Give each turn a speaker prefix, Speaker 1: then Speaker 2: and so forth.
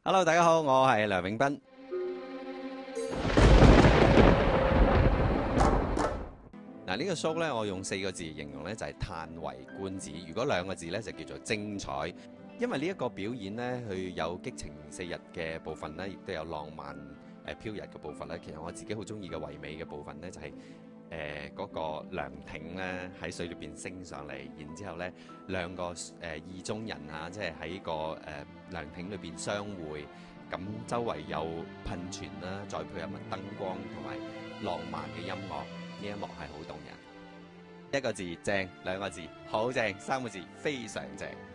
Speaker 1: Hello， 大家好，我係梁永斌。嗱，呢個 show 咧，我用4個字形容咧，就係歎為觀止。如果2個字咧，就叫做精彩。因為呢一個表演咧，佢有激情4日嘅部分咧，亦都有浪漫飄逸嘅部分咧。其實我自己好中意嘅唯美嘅部分咧，就係嗰個涼亭咧喺水裏邊升上嚟，然之後咧2個意中人啊，即係喺個涼亭裏邊相會，咁周圍有噴泉啦，再配合埋燈光同埋浪漫嘅音樂，呢一幕係好動人。1個字正，2個字好正，3個字非常正。